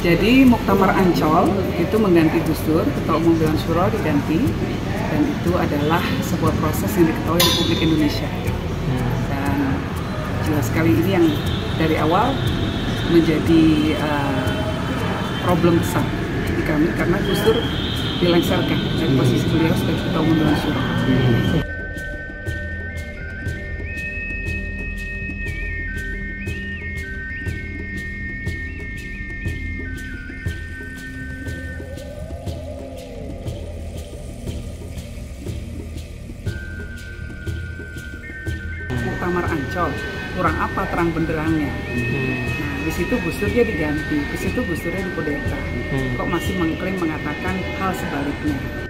Jadi Muktamar Ancol itu mengganti Gus Dur, Ketua Umum Dewan Syuro diganti, dan itu adalah sebuah proses yang diketahui Republik Indonesia. Dan jelas sekali ini yang dari awal menjadi problem besar di kami karena Gus Dur dilengsarkan dari posisi beliau sebagai Ketua Umum Dewan Syuro. Muktamar Ancol, kurang apa terang benderangnya? Nah, di situ Gus Dur dia diganti, di situ Gus Durnya dikudeta. Kok masih mengklaim mengatakan hal sebaliknya?